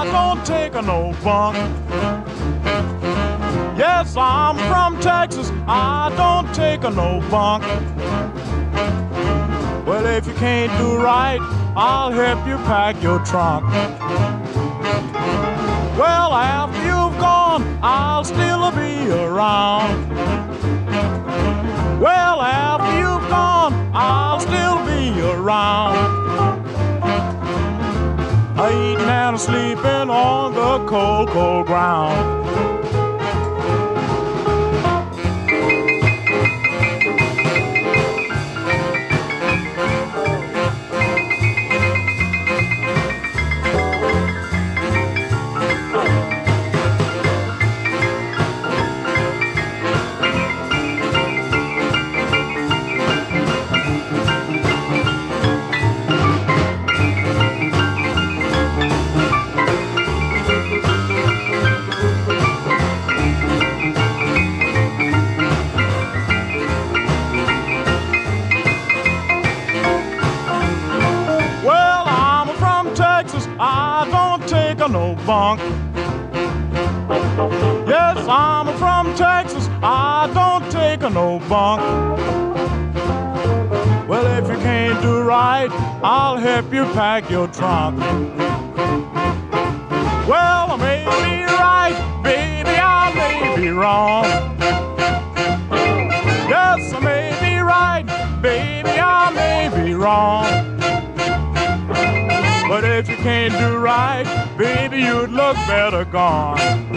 I don't take no bunk. Yes, I'm from Texas, I don't take no bunk. Well, if you can't do right, I'll help you pack your trunk. Well, after you've gone, I'll still be around. Well, after you've gone, I'll still be around. Eating and sleeping on the cold, cold ground. I don't take no bunk. Yes, I'm from Texas, I don't take no bunk. Well, if you can't do right, I'll help you pack your trunk. Well, I may be right, baby, I may be wrong. Yes, I may be right, baby, I may be wrong. But if you can't do right, baby, you'd look better gone.